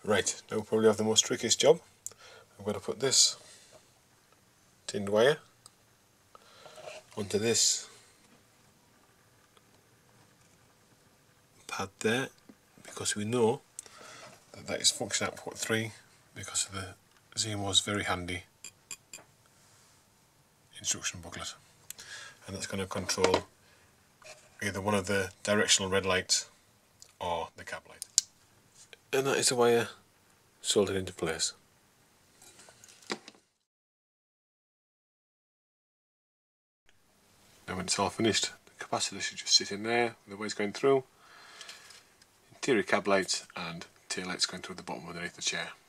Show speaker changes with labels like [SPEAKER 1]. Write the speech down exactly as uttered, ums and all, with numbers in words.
[SPEAKER 1] Right, now we probably have the most trickiest job. I'm going to put this tinned wire onto this pad there, because we know that that is function out port three because of the Zimo's very handy instruction booklet, and that's going to control either one of the directional red lights or the cap light. And that is the wire soldered into place. Now when it's all finished, the capacitor should just sit in there with the wires going through, interior cab lights and tail lights going through the bottom underneath the chair.